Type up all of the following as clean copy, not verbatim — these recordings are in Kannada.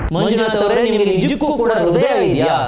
ಮಂಜುನಾಥ್ ಅವರೇ, ನಿಮಗೆ ನಿಜಕ್ಕೂ ಕೂಡ ಹೃದಯ ಇದೆಯಾ?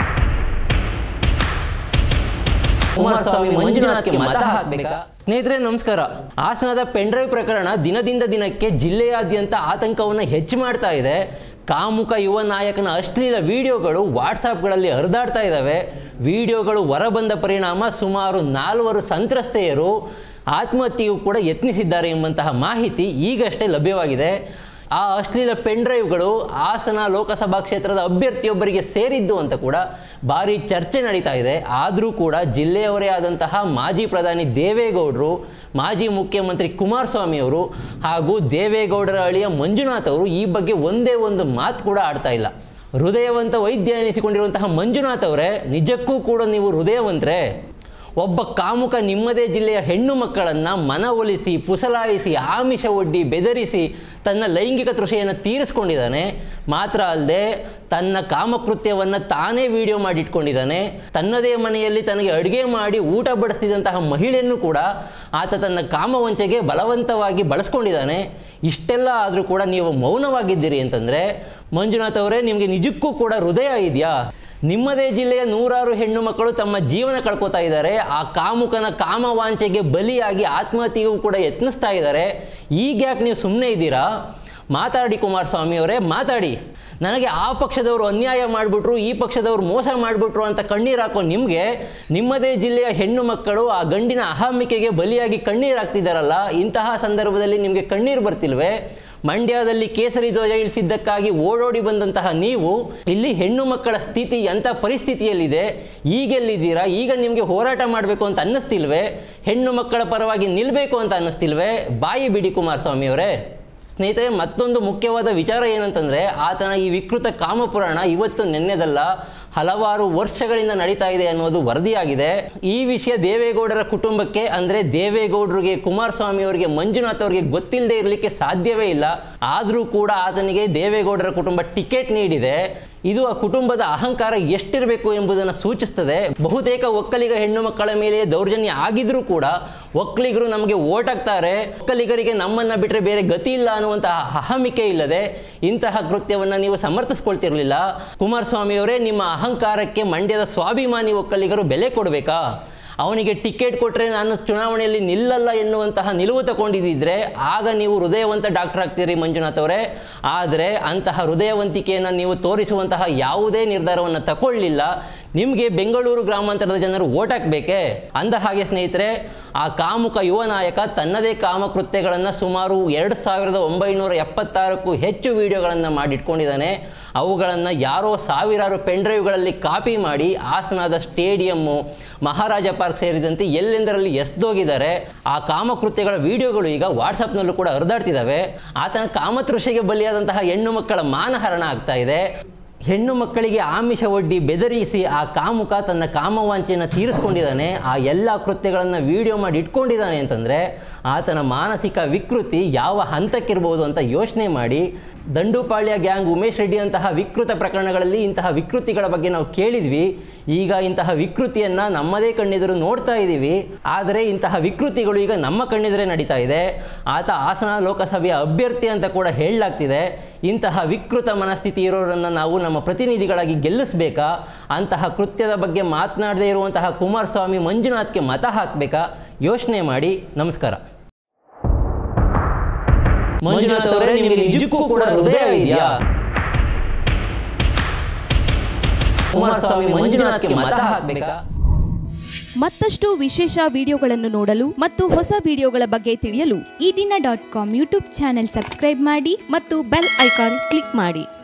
ಕುಮಾರಸ್ವಾಮಿ ಮಂಜುನಾಥ್ಗೆ ಮತ ಹಾಕಬೇಕಾ? ಸ್ನೇಹಿತರೆ ನಮಸ್ಕಾರ. ಹಾಸನದ ಪೆನ್ಡ್ರೈವ್ ಪ್ರಕರಣ ದಿನದಿಂದ ದಿನಕ್ಕೆ ಜಿಲ್ಲೆಯಾದ್ಯಂತ ಆತಂಕವನ್ನು ಹೆಚ್ಚು ಮಾಡ್ತಾ ಇದೆ. ಕಾಮುಕ ಯುವ ನಾಯಕನ ಅಶ್ಲೀಲ ವಿಡಿಯೋಗಳು ವಾಟ್ಸಾಪ್ಗಳಲ್ಲಿ ಹರಿದಾಡ್ತಾ ಇದ್ದಾವೆ. ವಿಡಿಯೋಗಳು ಹೊರಬಂದ ಪರಿಣಾಮ ಸುಮಾರು 4 ಸಂತ್ರಸ್ತೆಯರು ಆತ್ಮಹತ್ಯೆಯೂ ಕೂಡ ಯತ್ನಿಸಿದ್ದಾರೆ ಎಂಬಂತಹ ಮಾಹಿತಿ ಈಗಷ್ಟೇ ಲಭ್ಯವಾಗಿದೆ. ಆ ಅಶ್ಲೀಲ ಪೆನ್ಡ್ರೈವ್ಗಳು ಹಾಸನ ಲೋಕಸಭಾ ಕ್ಷೇತ್ರದ ಅಭ್ಯರ್ಥಿಯೊಬ್ಬರಿಗೆ ಸೇರಿದ್ದು ಅಂತ ಕೂಡ ಭಾರಿ ಚರ್ಚೆ ನಡೀತಾ ಇದೆ. ಆದರೂ ಕೂಡ ಜಿಲ್ಲೆಯವರೇ ಆದಂತಹ ಮಾಜಿ ಪ್ರಧಾನಿ ದೇವೇಗೌಡರು, ಮಾಜಿ ಮುಖ್ಯಮಂತ್ರಿ ಕುಮಾರಸ್ವಾಮಿ ಅವರು ಹಾಗೂ ದೇವೇಗೌಡರ ಅಳಿಯ ಮಂಜುನಾಥ್ ಅವರು ಈ ಬಗ್ಗೆ ಒಂದೇ ಒಂದು ಮಾತು ಕೂಡ ಆಡ್ತಾ ಇಲ್ಲ. ಹೃದಯವಂತ ವೈದ್ಯ ಎನಿಸಿಕೊಂಡಿರುವಂತಹ ಮಂಜುನಾಥ್ ಅವರೇ, ನಿಜಕ್ಕೂ ಕೂಡ ನೀವು ಹೃದಯವಂತರೇ? ಒಬ್ಬ ಕಾಮುಕ ನಿಮ್ಮದೇ ಜಿಲ್ಲೆಯ ಹೆಣ್ಣು ಮಕ್ಕಳನ್ನು ಮನವೊಲಿಸಿ, ಪುಸಲಾಯಿಸಿ, ಆಮಿಷ ಒಡ್ಡಿ, ಬೆದರಿಸಿ ತನ್ನ ಲೈಂಗಿಕ ತೃಷೆಯನ್ನು ತೀರಿಸ್ಕೊಂಡಿದ್ದಾನೆ. ಮಾತ್ರ ಅಲ್ಲದೆ ತನ್ನ ಕಾಮಕೃತ್ಯವನ್ನು ತಾನೇ ವಿಡಿಯೋ ಮಾಡಿಟ್ಕೊಂಡಿದ್ದಾನೆ. ತನ್ನದೇ ಮನೆಯಲ್ಲಿ ತನಗೆ ಅಡುಗೆ ಮಾಡಿ ಊಟ ಬಡಿಸ್ತಿದ್ದಂತಹ ಮಹಿಳೆಯನ್ನು ಕೂಡ ಆತ ತನ್ನ ಕಾಮವಂಚೆಗೆ ಬಲವಂತವಾಗಿ ಬಳಸ್ಕೊಂಡಿದ್ದಾನೆ. ಇಷ್ಟೆಲ್ಲ ಆದರೂ ಕೂಡ ನೀವು ಮೌನವಾಗಿದ್ದೀರಿ ಅಂತಂದರೆ, ಮಂಜುನಾಥ್ ಅವರೇ, ನಿಮಗೆ ನಿಜಕ್ಕೂ ಕೂಡ ಹೃದಯ ಇದೆಯಾ? ನಿಮ್ಮದೇ ಜಿಲ್ಲೆಯ 100 ಹೆಣ್ಣು ಮಕ್ಕಳು ತಮ್ಮ ಜೀವನ ಕಳ್ಕೊತಾ ಇದ್ದಾರೆ. ಆ ಕಾಮುಕನ ಕಾಮವಾಂಚೆಗೆ ಬಲಿಯಾಗಿ ಆತ್ಮಹತ್ಯೆಗೂ ಕೂಡ ಯತ್ನಿಸ್ತಾ ಇದ್ದಾರೆ. ಈಗ ಯಾಕೆ ನೀವು ಸುಮ್ಮನೆ ಇದ್ದೀರಾ? ಮಾತಾಡಿ ಕುಮಾರಸ್ವಾಮಿ ಅವರೇ, ಮಾತಾಡಿ. ನನಗೆ ಆ ಪಕ್ಷದವರು ಅನ್ಯಾಯ ಮಾಡಿಬಿಟ್ರು, ಈ ಪಕ್ಷದವರು ಮೋಸ ಮಾಡಿಬಿಟ್ರು ಅಂತ ಕಣ್ಣೀರು ಹಾಕೋ ನಿಮಗೆ, ನಿಮ್ಮದೇ ಜಿಲ್ಲೆಯ ಹೆಣ್ಣು ಮಕ್ಕಳು ಆ ಗಂಡಿನ ಅಹಮಿಕೆಗೆ ಬಲಿಯಾಗಿ ಕಣ್ಣೀರು ಹಾಕ್ತಿದ್ದಾರಲ್ಲ, ಇಂತಹ ಸಂದರ್ಭದಲ್ಲಿ ನಿಮಗೆ ಕಣ್ಣೀರು ಬರ್ತಿಲ್ವೇ? ಮಂಡ್ಯದಲ್ಲಿ ಕೇಸರಿ ಧ್ವಜ ಇಳಿಸಿದ್ದಕ್ಕಾಗಿ ಓಡೋಡಿ ಬಂದಂತಹ ನೀವು ಇಲ್ಲಿ ಹೆಣ್ಣು ಮಕ್ಕಳ ಸ್ಥಿತಿ ಎಂಥ ಪರಿಸ್ಥಿತಿಯಲ್ಲಿದೆ, ಈಗೆಲ್ಲಿದ್ದೀರಾ? ಈಗ ನಿಮಗೆ ಹೋರಾಟ ಮಾಡಬೇಕು ಅಂತ ಅನ್ನಿಸ್ತಿಲ್ವೇ? ಹೆಣ್ಣು ಮಕ್ಕಳ ಪರವಾಗಿ ನಿಲ್ಲಬೇಕು ಅಂತ ಅನ್ನಿಸ್ತಿಲ್ವೇ? ಬಾಯಿ ಬಿಡಿ ಕುಮಾರಸ್ವಾಮಿ ಅವರೇ. ಸ್ನೇಹಿತರೆ, ಮತ್ತೊಂದು ಮುಖ್ಯವಾದ ವಿಚಾರ ಏನಂತಂದರೆ, ಆತನ ಈ ವಿಕೃತ ಕಾಮಪುರಾಣ ಇವತ್ತು ನೆನ್ನೆದಲ್ಲ, ಹಲವಾರು ವರ್ಷಗಳಿಂದ ನಡೀತಾ ಇದೆ ಅನ್ನೋದು ವರದಿಯಾಗಿದೆ. ಈ ವಿಷಯ ದೇವೇಗೌಡರ ಕುಟುಂಬಕ್ಕೆ, ಅಂದರೆ ದೇವೇಗೌಡರಿಗೆ, ಕುಮಾರಸ್ವಾಮಿ ಅವರಿಗೆ, ಮಂಜುನಾಥ್ ಅವರಿಗೆ ಗೊತ್ತಿಲ್ಲದೆ ಇರಲಿಕ್ಕೆ ಸಾಧ್ಯವೇ ಇಲ್ಲ. ಆದರೂ ಕೂಡ ಆತನಿಗೆ ದೇವೇಗೌಡರ ಕುಟುಂಬ ಟಿಕೆಟ್ ನೀಡಿದೆ. ಇದು ಆ ಕುಟುಂಬದ ಅಹಂಕಾರ ಎಷ್ಟಿರಬೇಕು ಎಂಬುದನ್ನು ಸೂಚಿಸ್ತದೆ. ಬಹುತೇಕ ಒಕ್ಕಲಿಗ ಹೆಣ್ಣು ಮಕ್ಕಳ ಮೇಲೆ ದೌರ್ಜನ್ಯ ಆಗಿದ್ರೂ ಕೂಡ ಒಕ್ಕಲಿಗರು ನಮಗೆ ಓಟ್ ಹಾಕ್ತಾರೆ, ಒಕ್ಕಲಿಗರಿಗೆ ನಮ್ಮನ್ನು ಬಿಟ್ಟರೆ ಬೇರೆ ಗತಿ ಇಲ್ಲ ಅನ್ನುವಂತಹ ಅಹಮಿಕೆ ಇಲ್ಲದೆ ಇಂತಹ ಕೃತ್ಯವನ್ನು ನೀವು ಸಮರ್ಥಿಸ್ಕೊಳ್ತಿರಲಿಲ್ಲ. ಕುಮಾರಸ್ವಾಮಿ ಅವರೇ, ನಿಮ್ಮ ಅಹಂಕಾರಕ್ಕೆ ಮಂಡ್ಯದ ಸ್ವಾಭಿಮಾನಿ ಒಕ್ಕಲಿಗರು ಬೆಲೆ ಕೊಡಬೇಕಾ? ಅವನಿಗೆ ಟಿಕೆಟ್ ಕೊಟ್ಟರೆ ನಾನು ಚುನಾವಣೆಯಲ್ಲಿ ನಿಲ್ಲಲ್ಲ ಎನ್ನುವಂತಹ ನಿಲುವು ತಗೊಂಡಿದ್ದರೆ ಆಗ ನೀವು ಹೃದಯವಂತ ಡಾಕ್ಟರ್ ಆಗ್ತೀರಿ ಮಂಜುನಾಥ್ ಅವರೇ. ಆದರೆ ಅಂತಹ ಹೃದಯವಂತಿಕೆಯನ್ನು ನೀವು ತೋರಿಸುವಂತಹ ಯಾವುದೇ ನಿರ್ಧಾರವನ್ನು ತಗೊಳ್ಳಿಲ್ಲ. ನಿಮಗೆ ಬೆಂಗಳೂರು ಗ್ರಾಮಾಂತರದ ಜನರು ಓಟ್ ಹಾಕಬೇಕೇ? ಅಂದ ಹಾಗೆ ಸ್ನೇಹಿತರೆ, ಆ ಕಾಮುಕ ಯುವ ನಾಯಕ ತನ್ನದೇ ಕಾಮಕೃತ್ಯಗಳನ್ನು ಸುಮಾರು 2976ಕ್ಕೂ ಹೆಚ್ಚು ವಿಡಿಯೋಗಳನ್ನು ಮಾಡಿಟ್ಕೊಂಡಿದ್ದಾನೆ. ಅವುಗಳನ್ನು ಯಾರೋ ಸಾವಿರಾರು ಪೆನ್ಡ್ರೈವ್ಗಳಲ್ಲಿ ಕಾಪಿ ಮಾಡಿ ಹಾಸನದ ಸ್ಟೇಡಿಯಮ್ಮು, ಮಹಾರಾಜ ಪಾರ್ಕ್ ಸೇರಿದಂತೆ ಎಲ್ಲೆಂದರಲ್ಲಿ ಎಸ್ದೋಗಿದ್ದಾರೆ. ಆ ಕಾಮಕೃತ್ಯಗಳ ವಿಡಿಯೋಗಳು ಈಗ ವಾಟ್ಸಪ್ನಲ್ಲೂ ಕೂಡ ಹರಿದಾಡ್ತಿದ್ದಾವೆ. ಆತನ ಕಾಮತೃಷೆಗೆ ಬಲಿಯಾದಂತಹ ಹೆಣ್ಣು ಮಕ್ಕಳ ಮಾನಹರಣ ಆಗ್ತಾ ಇದೆ. ಹೆಣ್ಣು ಮಕ್ಕಳಿಗೆ ಆಮಿಷ ಒಡ್ಡಿ ಬೆದರಿಸಿ ಆ ಕಾಮುಕ ತನ್ನ ಕಾಮವಾಂಚೆಯನ್ನು ತೀರಿಸ್ಕೊಂಡಿದ್ದಾನೆ. ಆ ಎಲ್ಲ ಕೃತ್ಯಗಳನ್ನು ವಿಡಿಯೋ ಮಾಡಿ ಇಟ್ಕೊಂಡಿದ್ದಾನೆ ಅಂತಂದರೆ ಆತನ ಮಾನಸಿಕ ವಿಕೃತಿ ಯಾವ ಹಂತಕ್ಕಿರ್ಬೋದು ಅಂತ ಯೋಚನೆ ಮಾಡಿ. ದಂಡುಪಾಳ್ಯ ಗ್ಯಾಂಗ್, ಉಮೇಶ್ ರೆಡ್ಡಿ ಅಂತಹ ವಿಕೃತ ಪ್ರಕರಣಗಳಲ್ಲಿ ಇಂತಹ ವಿಕೃತಿಗಳ ಬಗ್ಗೆ ನಾವು ಕೇಳಿದ್ವಿ. ಈಗ ಇಂತಹ ವಿಕೃತಿಯನ್ನು ನಮ್ಮದೇ ಕಣ್ಣೆದುರು ನೋಡ್ತಾ ಇದ್ದೀವಿ. ಆದರೆ ಇಂತಹ ವಿಕೃತಿಗಳು ಈಗ ನಮ್ಮ ಕಣ್ಣೆದುರೇ ನಡೀತಾ ಇದೆ. ಆತ ಹಾಸನ ಲೋಕಸಭೆಯ ಅಭ್ಯರ್ಥಿ ಅಂತ ಕೂಡ ಹೇಳಲಾಗ್ತಿದೆ. ಇಂತಹ ವಿಕೃತ ಮನಸ್ಥಿತಿ ಇರೋರನ್ನು ನಾವು ನಮ್ಮ ಪ್ರತಿನಿಧಿಗಳಾಗಿ ಗೆಲ್ಲಿಸಬೇಕಾ? ಅಂತಹ ಕೃತ್ಯದ ಬಗ್ಗೆ ಮಾತನಾಡದೇ ಇರುವಂತಹ ಕುಮಾರಸ್ವಾಮಿ ಮಂಜುನಾಥ್ಗೆ ಮತ ಹಾಕಬೇಕಾ? ಯೋಚನೆ ಮಾಡಿ. ನಮಸ್ಕಾರ. ಮಂಜುನಾಥ್ ಅವರೇ, ನಿಮಗೆ ನಿಜಕ್ಕೂ ಕೂಡ ಹೃದಯ ಇದೆಯಾ? ಕುಮಾರಸ್ವಾಮಿ ಮಂಜುನಾಥ್ಗೆ ಮತ ಹಾಕಬೇಕಾ? ಮತ್ತಷ್ಟು ವಿಶೇಷ ವಿಡಿಯೋಗಳನ್ನು ನೋಡಲು ಮತ್ತು ಹೊಸ ವಿಡಿಯೋಗಳ ಬಗ್ಗೆ ತಿಳಿಯಲು ಈ ದಿನ .com ಯೂಟ್ಯೂಬ್ ಚಾನೆಲ್ ಸಬ್ಸ್ಕ್ರೈಬ್ ಮಾಡಿ ಮತ್ತು ಬೆಲ್ ಐಕಾನ್ ಕ್ಲಿಕ್ ಮಾಡಿ.